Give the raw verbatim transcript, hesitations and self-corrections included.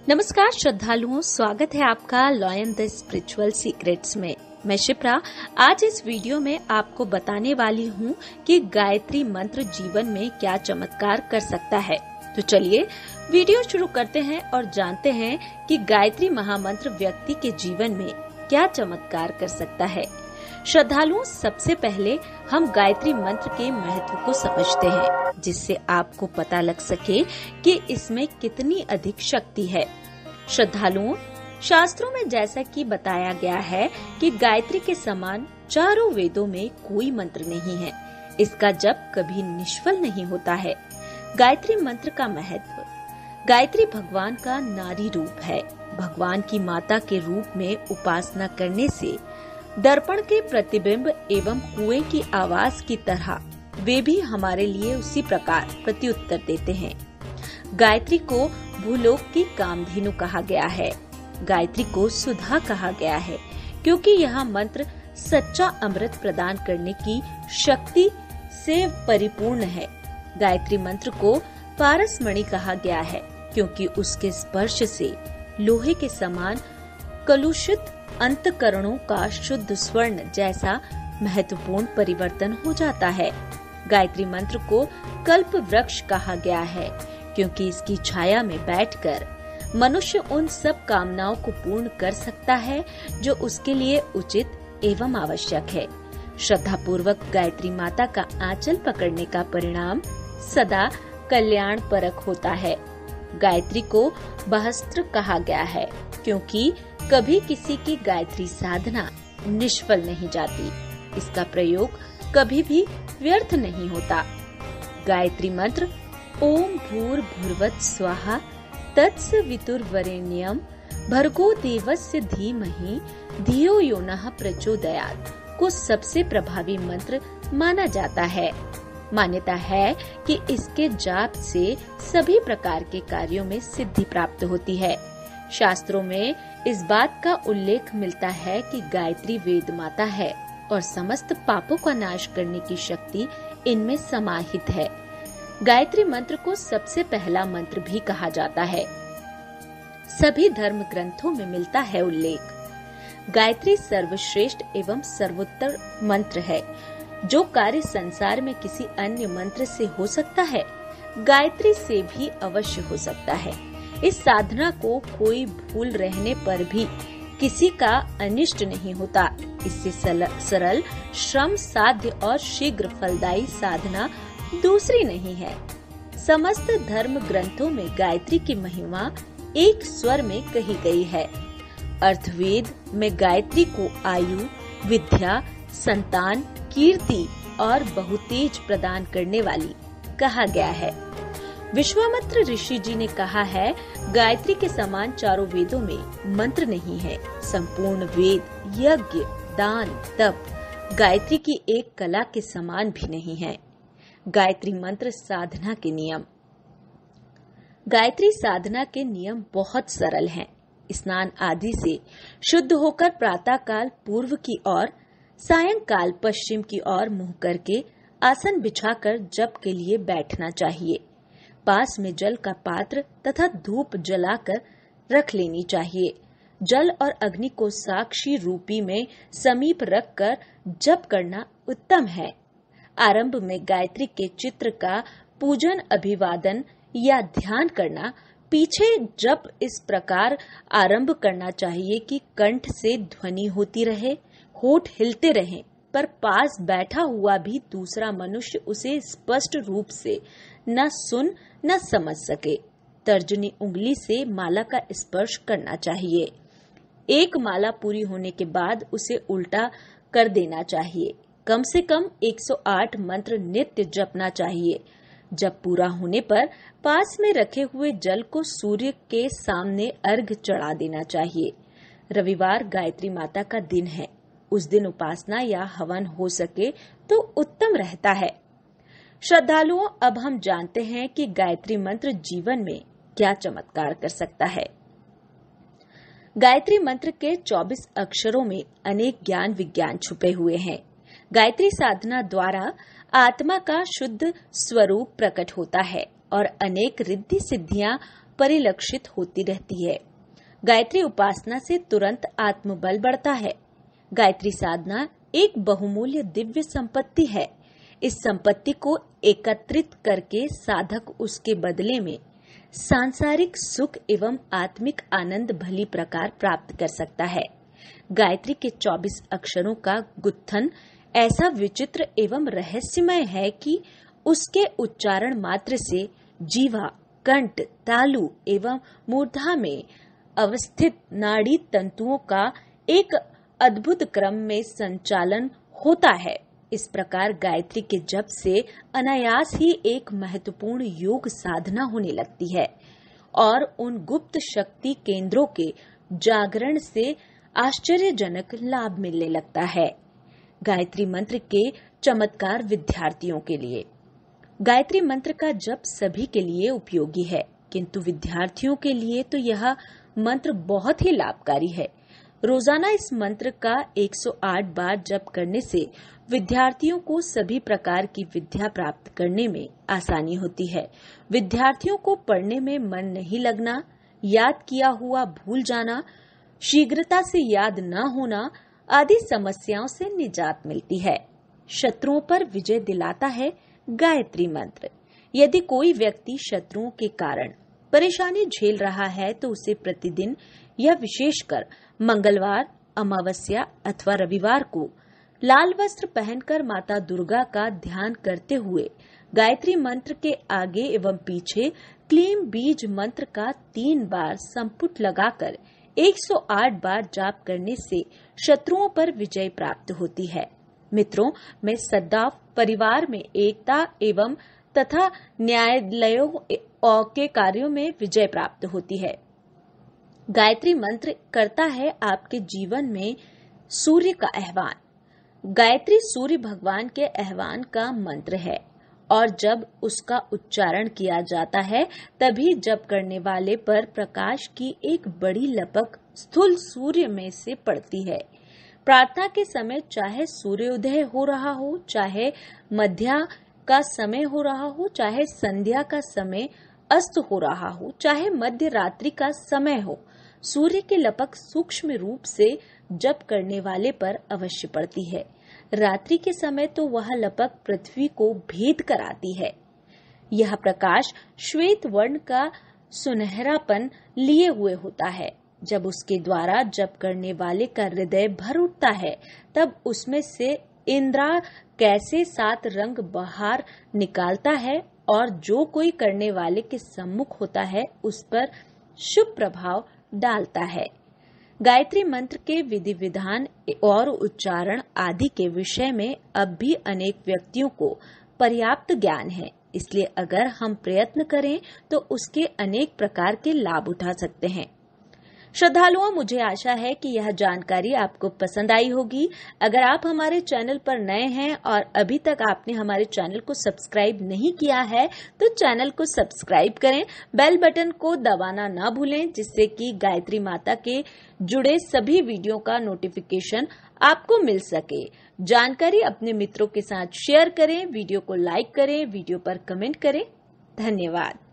नमस्कार श्रद्धालुओं, स्वागत है आपका लॉयन द स्पिरिचुअल सीक्रेट्स में। मैं शिप्रा आज इस वीडियो में आपको बताने वाली हूँ कि गायत्री मंत्र जीवन में क्या चमत्कार कर सकता है। तो चलिए वीडियो शुरू करते हैं और जानते हैं कि गायत्री महामंत्र व्यक्ति के जीवन में क्या चमत्कार कर सकता है। श्रद्धालुओं, सबसे पहले हम गायत्री मंत्र के महत्व को समझते हैं, जिससे आपको पता लग सके कि इसमें कितनी अधिक शक्ति है। श्रद्धालुओं, शास्त्रों में जैसा कि बताया गया है कि गायत्री के समान चारों वेदों में कोई मंत्र नहीं है। इसका जप कभी निष्फल नहीं होता है। गायत्री मंत्र का महत्व। गायत्री भगवान का नारी रूप है। भगवान की माता के रूप में उपासना करने से दर्पण के प्रतिबिंब एवं कुएं की आवाज की तरह वे भी हमारे लिए उसी प्रकार प्रत्युत्तर देते हैं। गायत्री को भूलोक की कामधेनु कहा गया है। गायत्री को सुधा कहा गया है क्योंकि यह मंत्र सच्चा अमृत प्रदान करने की शक्ति से परिपूर्ण है। गायत्री मंत्र को पारसमणि कहा गया है क्योंकि उसके स्पर्श से लोहे के समान कलुषित अंतकरणों का शुद्ध स्वर्ण जैसा महत्वपूर्ण परिवर्तन हो जाता है। गायत्री मंत्र को कल्प वृक्ष कहा गया है क्योंकि इसकी छाया में बैठकर मनुष्य उन सब कामनाओं को पूर्ण कर सकता है जो उसके लिए उचित एवं आवश्यक है। श्रद्धा पूर्वक गायत्री माता का आंचल पकड़ने का परिणाम सदा कल्याण परक होता है। गायत्री को बहस्त्र कहा गया है क्योंकि कभी किसी की गायत्री साधना निष्फल नहीं जाती। इसका प्रयोग कभी भी व्यर्थ नहीं होता। गायत्री मंत्र ओम भूर भुर्वत् स्वाहा तत्सवितुर्वरेण्यम भर्गो देवस्य धीमहि धियो यो नः प्रचोदयात् को सबसे प्रभावी मंत्र माना जाता है। मान्यता है कि इसके जाप से सभी प्रकार के कार्यों में सिद्धि प्राप्त होती है। शास्त्रों में इस बात का उल्लेख मिलता है कि गायत्री वेद माता है और समस्त पापों का नाश करने की शक्ति इनमें समाहित है। गायत्री मंत्र को सबसे पहला मंत्र भी कहा जाता है। सभी धर्म ग्रंथों में मिलता है उल्लेख। गायत्री सर्वश्रेष्ठ एवं सर्वोत्तर मंत्र है। जो कार्य संसार में किसी अन्य मंत्र से हो सकता है, गायत्री से भी अवश्य हो सकता है। इस साधना को कोई भूल रहने पर भी किसी का अनिष्ट नहीं होता। इससे सरल, श्रम साध्य और शीघ्र फलदायी साधना दूसरी नहीं है। समस्त धर्म ग्रंथों में गायत्री की महिमा एक स्वर में कही गई है। अर्थवेद में गायत्री को आयु, विद्या, संतान, कीर्ति और बहुतेज प्रदान करने वाली कहा गया है। विश्वामित्र ऋषि जी ने कहा है, गायत्री के समान चारों वेदों में मंत्र नहीं है। संपूर्ण वेद, यज्ञ, दान, तप गायत्री की एक कला के समान भी नहीं है। गायत्री मंत्र साधना के नियम। गायत्री साधना के नियम बहुत सरल हैं। स्नान आदि से शुद्ध होकर प्रातः काल पूर्व की ओर, सायंकाल पश्चिम की ओर मुंह करके आसन बिछाकर जप के लिए बैठना चाहिए। पास में जल का पात्र तथा धूप जलाकर रख लेनी चाहिए। जल और अग्नि को साक्षी रूपी में समीप रखकर जप करना उत्तम है। आरंभ में गायत्री के चित्र का पूजन, अभिवादन या ध्यान करना। पीछे जप इस प्रकार आरंभ करना चाहिए कि कंठ से ध्वनि होती रहे, होठ हिलते रहें, पर पास बैठा हुआ भी दूसरा मनुष्य उसे स्पष्ट रूप से न सुन न समझ सके। तर्जनी उंगली से माला का स्पर्श करना चाहिए। एक माला पूरी होने के बाद उसे उल्टा कर देना चाहिए। कम से कम एक सौ आठ मंत्र नित्य जपना चाहिए। जब पूरा होने पर पास में रखे हुए जल को सूर्य के सामने अर्घ चढ़ा देना चाहिए। रविवार गायत्री माता का दिन है। उस दिन उपासना या हवन हो सके तो उत्तम रहता है। श्रद्धालुओं, अब हम जानते हैं कि गायत्री मंत्र जीवन में क्या चमत्कार कर सकता है। गायत्री मंत्र के चौबीस अक्षरों में अनेक ज्ञान विज्ञान छुपे हुए हैं। गायत्री साधना द्वारा आत्मा का शुद्ध स्वरूप प्रकट होता है और अनेक रिद्धि सिद्धियां परिलक्षित होती रहती है। गायत्री उपासना से तुरंत आत्मबल बढ़ता है। गायत्री साधना एक बहुमूल्य दिव्य संपत्ति है। इस संपत्ति को एकत्रित करके साधक उसके बदले में सांसारिक सुख एवं आत्मिक आनंद भली प्रकार प्राप्त कर सकता है। गायत्री के चौबीस अक्षरों का गुत्थन ऐसा विचित्र एवं रहस्यमय है कि उसके उच्चारण मात्र से जीवा, कंठ, तालु एवं मूर्धा में अवस्थित नाड़ी तंतुओं का एक अद्भुत क्रम में संचालन होता है। इस प्रकार गायत्री के जप से अनायास ही एक महत्वपूर्ण योग साधना होने लगती है और उन गुप्त शक्ति केंद्रों के जागरण से आश्चर्यजनक लाभ मिलने लगता है। गायत्री मंत्र के चमत्कार विद्यार्थियों के लिए। गायत्री मंत्र का जप सभी के लिए उपयोगी है, किंतु विद्यार्थियों के लिए तो यह मंत्र बहुत ही लाभकारी है। रोजाना इस मंत्र का एक सौ आठ बार जप करने से विद्यार्थियों को सभी प्रकार की विद्या प्राप्त करने में आसानी होती है। विद्यार्थियों को पढ़ने में मन नहीं लगना, याद किया हुआ भूल जाना, शीघ्रता से याद न होना आदि समस्याओं से निजात मिलती है। शत्रुओं पर विजय दिलाता है गायत्री मंत्र। यदि कोई व्यक्ति शत्रुओं के कारण परेशानी झेल रहा है तो उसे प्रतिदिन या विशेषकर मंगलवार, अमावस्या अथवा रविवार को लाल वस्त्र पहनकर माता दुर्गा का ध्यान करते हुए गायत्री मंत्र के आगे एवं पीछे क्लीम बीज मंत्र का तीन बार संपुट लगाकर एक सौ आठ बार जाप करने से शत्रुओं पर विजय प्राप्त होती है। मित्रों, मैं सदैव परिवार में एकता एवं तथा न्यायालयों के कार्यों में विजय प्राप्त होती है। गायत्री मंत्र करता है आपके जीवन में सूर्य का आह्वान। गायत्री सूर्य भगवान के आह्वान का मंत्र है और जब उसका उच्चारण किया जाता है तभी जप करने वाले पर प्रकाश की एक बड़ी लपक स्थूल सूर्य में से पड़ती है। प्रार्थना के समय चाहे सूर्योदय हो रहा हो, चाहे मध्या का समय हो रहा हो, चाहे संध्या का समय अस्त हो रहा हो, चाहे मध्य रात्रि का समय हो, सूर्य की लपक सूक्ष्म रूप से जप करने वाले पर अवश्य पड़ती है। रात्रि के समय तो वह लपक पृथ्वी को भेद कर आती है। यह प्रकाश श्वेत वर्ण का सुनहरापन लिए हुए होता है। जब उसके द्वारा जप करने वाले का हृदय भर उठता है तब उसमें से इंद्रा कैसे सात रंग बाहर निकालता है और जो कोई करने वाले के सम्मुख होता है उस पर शुभ प्रभाव डालता है। गायत्री मंत्र के विधि विधान और उच्चारण आदि के विषय में अब भी अनेक व्यक्तियों को पर्याप्त ज्ञान है, इसलिए अगर हम प्रयत्न करें तो उसके अनेक प्रकार के लाभ उठा सकते हैं। श्रद्धालुओं, मुझे आशा है कि यह जानकारी आपको पसंद आई होगी। अगर आप हमारे चैनल पर नए हैं और अभी तक आपने हमारे चैनल को सब्सक्राइब नहीं किया है तो चैनल को सब्सक्राइब करें, बेल बटन को दबाना ना भूलें, जिससे कि गायत्री माता के जुड़े सभी वीडियो का नोटिफिकेशन आपको मिल सके। जानकारी अपने मित्रों के साथ शेयर करें, वीडियो को लाइक करें, वीडियो पर कमेंट करें। धन्यवाद।